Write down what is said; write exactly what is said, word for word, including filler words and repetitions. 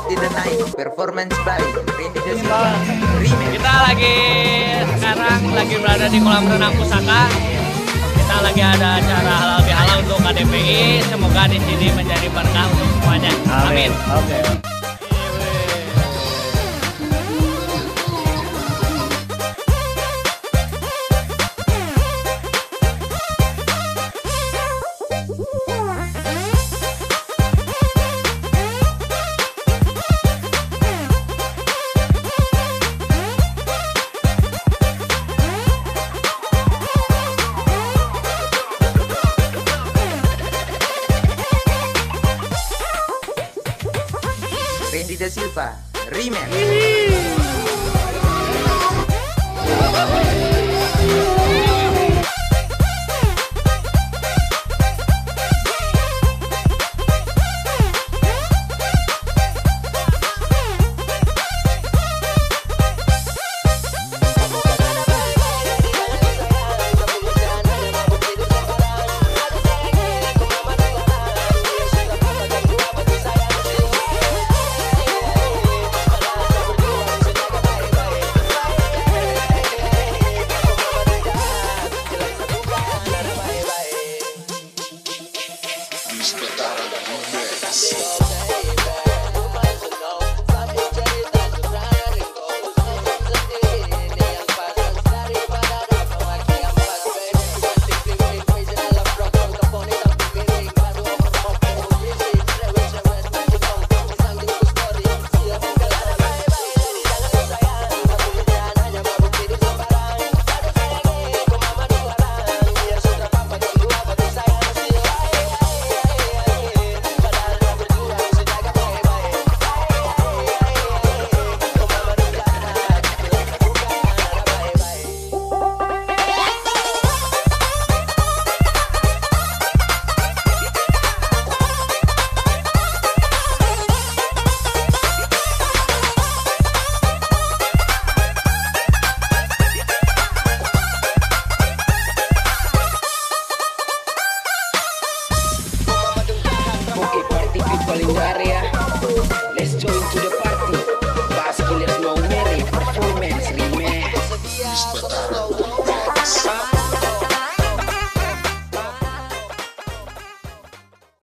Party the Night, performance by Randy Da Silva, remix. Kita lagi sekarang lagi berada di kolam renang Pusaka. Kita lagi ada acara halal bihalal untuk K D P I. Semoga di sini menjadi berkah untuk semuanya. Amin. Oke. Randy Da Silva, remix. Let's join to the party. Bass killers no merry, performance remix.